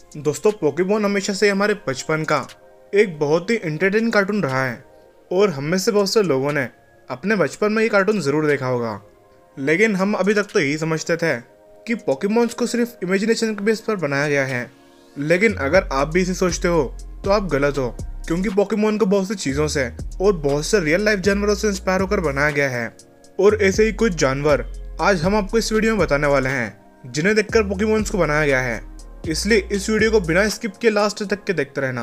दोस्तों पोकेमॉन हमेशा से हमारे बचपन का एक बहुत ही एंटरटेनिंग कार्टून रहा है और हम में से बहुत से लोगों ने अपने बचपन में ये कार्टून ज़रूर देखा होगा। लेकिन हम अभी तक तो यही समझते थे कि पोकेमॉन्स को सिर्फ इमेजिनेशन के बेस पर बनाया गया है। लेकिन अगर आप भी इसे सोचते हो तो आप गलत हो, क्योंकि पोकेमॉन को बहुत सी चीज़ों से और बहुत से रियल लाइफ जानवरों से इंस्पायर होकर बनाया गया है। और ऐसे ही कुछ जानवर आज हम आपको इस वीडियो में बताने वाले हैं जिन्हें देखकर पोकेमॉन्स को बनाया गया है। इसलिए इस वीडियो को बिना स्किप के लास्ट तक के देखते रहना।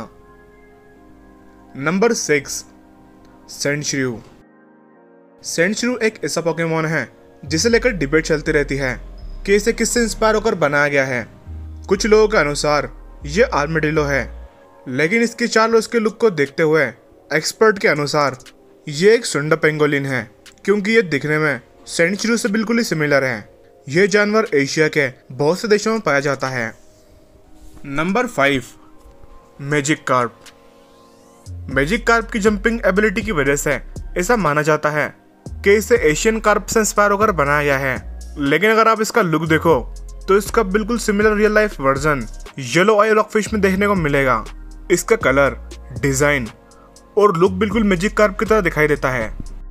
नंबर 6, सेंडश्रयू। सेंडश्रयू एक ऐसा पोकेमॉन है जिसे लेकर डिबेट चलती रहती है कि इसे किससे इंस्पायर होकर बनाया गया है। कुछ लोगों के अनुसार ये आर्मेडिलो है, लेकिन इसकी चाल और उसके लुक को देखते हुए एक्सपर्ट के अनुसार ये एक सुंडा पेंगोलिन है, क्योंकि ये दिखने में सेंडश्रयू से बिल्कुल ही सिमिलर है। यह जानवर एशिया के बहुत से देशों में पाया जाता है। Number 5, magic carp. Magic carp की जंपिंग एबिलिटी की वजह से ऐसा माना जाता है कि इसे एशियन कार्प से इंस्पायर होकर बनाया गया है। लेकिन अगर आप इसका लुक देखो तो इसका बिल्कुल similar real life version yellow eye rockfish में देखने को मिलेगा। इसका कलर, डिजाइन और लुक बिल्कुल मैजिक कार्प की तरह दिखाई देता है।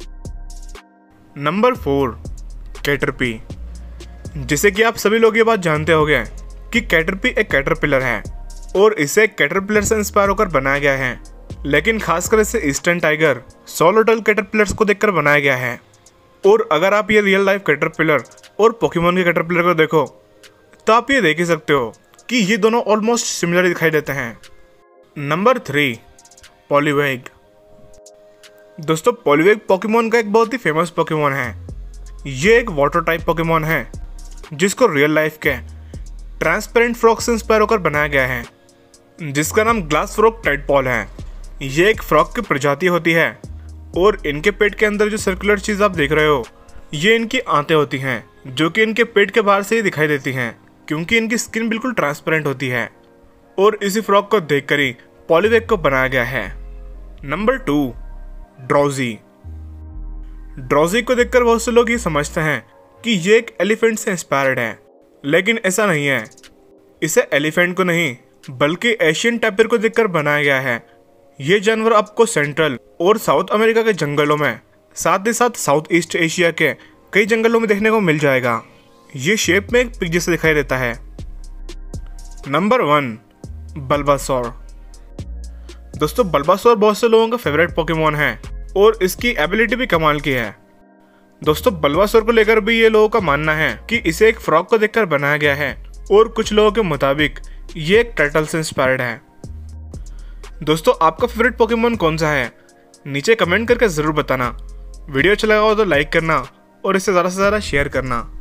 Number 4, Caterpie. जैसे कि आप सभी लोग ये बात जानते होंगे कि कैटरपी एक कैटरपिलर है और इसे एक कैटरपिलर से इंस्पायर होकर बनाया गया है। लेकिन खासकर इसे ईस्टर्न टाइगर, सोलोटल कैटरपिलर्स को देखकर बनाया गया है। और अगर आप ये रियल लाइफ कैटरपिलर और पोकेमॉन के कैटरपिलर को देखो तो आप ये देख ही सकते हो कि ये दोनों ऑलमोस्ट सिमिलर दिखाई देते हैं। Number 3, Poliwag. दोस्तों पॉलीवैग पोकेमॉन का एक बहुत ही फेमस पोकेमॉन है। ये एक वाटर टाइप पोकेमॉन है जिसको रियल लाइफ के ट्रांसपेरेंट फ्रॉग से इंस्पायर होकर बनाया गया है, जिसका नाम ग्लास फ्रॉग टाइडपॉल है। ये एक फ्रॉग की प्रजाति होती है और इनके पेट के अंदर जो सर्कुलर चीज़ आप देख रहे हो ये इनकी आंतें होती हैं, जो कि इनके पेट के बाहर से ही दिखाई देती हैं, क्योंकि इनकी स्किन बिल्कुल ट्रांसपेरेंट होती है। और इसी फ्रॉग को देखकर ही पॉलीवैग को बनाया गया है। Number 2, drowsy. ड्राउजी को देखकर बहुत से लोग ये समझते हैं कि ये एक एलिफेंट से इंस्पायर्ड है, लेकिन ऐसा नहीं है। इसे एलिफेंट को नहीं बल्कि एशियन टैपिर को देखकर बनाया गया है। ये जानवर आपको सेंट्रल और साउथ अमेरिका के जंगलों में, साथ ही साथ साउथ ईस्ट एशिया के कई जंगलों में देखने को मिल जाएगा। ये शेप में एक पिग जैसा दिखाई देता है। Number 1, Bulbasaur. दोस्तों बल्बासोर बहुत से लोगों का फेवरेट पोकेमॉन है और इसकी एबिलिटी भी कमाल की है। दोस्तों बल्बासोर को लेकर भी ये लोगों का मानना है कि इसे एक फ्रॉग को देखकर बनाया गया है और कुछ लोगों के मुताबिक ये एक टर्टल से इंस्पायर्ड है। दोस्तों आपका फेवरेट पोकेमॉन कौन सा है? नीचे कमेंट करके ज़रूर बताना। वीडियो अच्छा लगा हो तो लाइक करना और इसे ज़्यादा से ज़्यादा शेयर करना।